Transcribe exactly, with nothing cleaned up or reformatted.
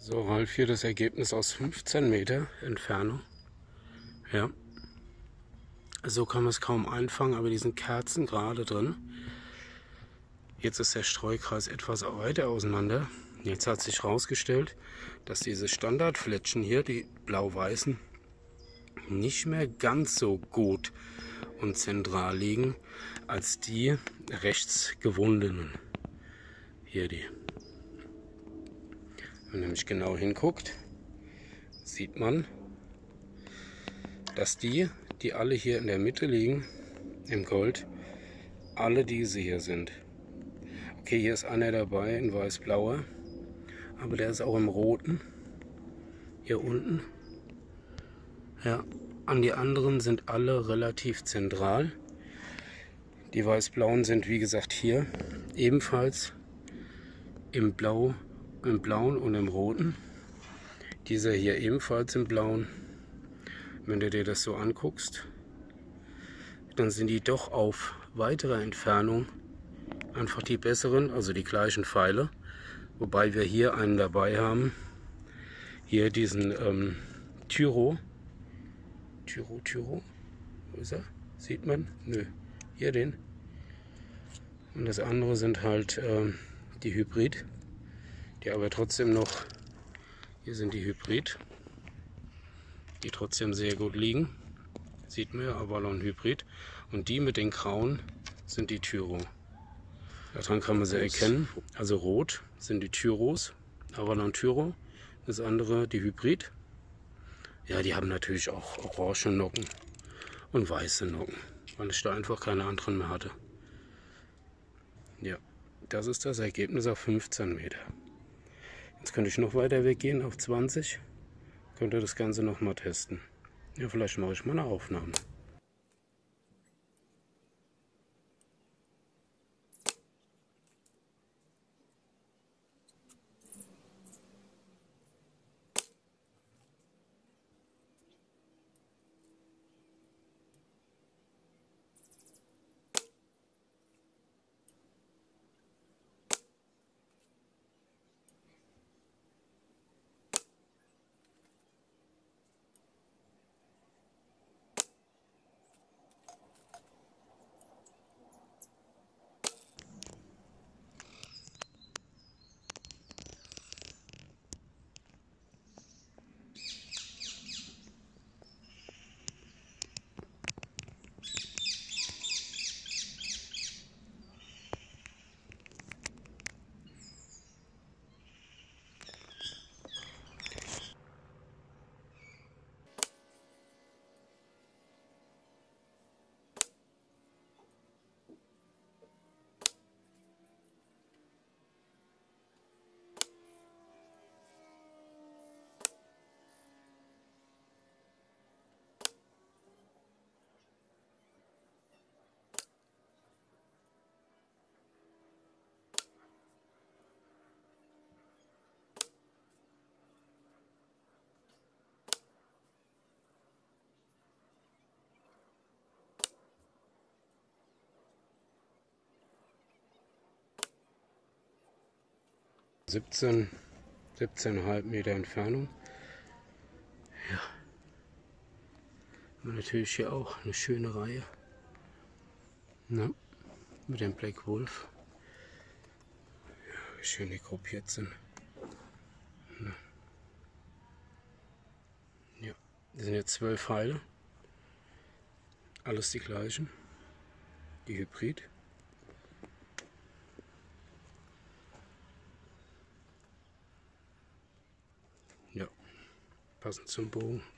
So, Ralf, hier das Ergebnis aus fünfzehn Meter Entfernung. Ja, so kann man es kaum einfangen, aber die sind kerzengerade drin. Jetzt ist der Streukreis etwas weiter auseinander. Jetzt hat sich herausgestellt, dass diese Standardflättchen hier, die blau-weißen, nicht mehr ganz so gut und zentral liegen als die rechts gewundenen. Hier die. Wenn man nämlich genau hinguckt, sieht man, dass die, die alle hier in der Mitte liegen, im Gold, alle diese hier sind. Okay, hier ist einer dabei, ein weiß-blauer, aber der ist auch im roten, hier unten. Ja, an die anderen sind alle relativ zentral. Die weiß-blauen sind, wie gesagt, hier ebenfalls im Blau, im Blauen und im Roten. Dieser hier ebenfalls im Blauen. Wenn du dir das so anguckst, dann sind die doch auf weitere Entfernung einfach die besseren, also die gleichen Pfeile. Wobei wir hier einen dabei haben, hier diesen ähm, Tyro. Tyro, Tyro, wo ist er? Sieht man? Nö, hier den. Und das andere sind halt ähm, die Hybrid, die aber trotzdem noch, hier sind die Hybrid, die trotzdem sehr gut liegen. Sieht man ja, Avalon Hybrid. Und die mit den grauen sind die Tyro. Daran kann man sie erkennen. Also rot sind die Tyros, Avalon Tyro. Das andere die Hybrid. Ja, die haben natürlich auch orange Nocken und weiße Nocken, weil ich da einfach keine anderen mehr hatte. Ja, das ist das Ergebnis auf fünfzehn Meter. Jetzt könnte ich noch weiter weggehen auf zwanzig. Könnte das Ganze noch mal testen. Ja, vielleicht mache ich mal eine Aufnahme. siebzehn, siebzehn Komma fünf Meter Entfernung. Ja. Und natürlich hier auch eine schöne Reihe. Na, mit dem Black Wolf. Ja, wie schön die gruppiert sind. Na. Ja, das sind jetzt zwölf Pfeile. Alles die gleichen. Die Hybrid. Ja, passend zum Bogen.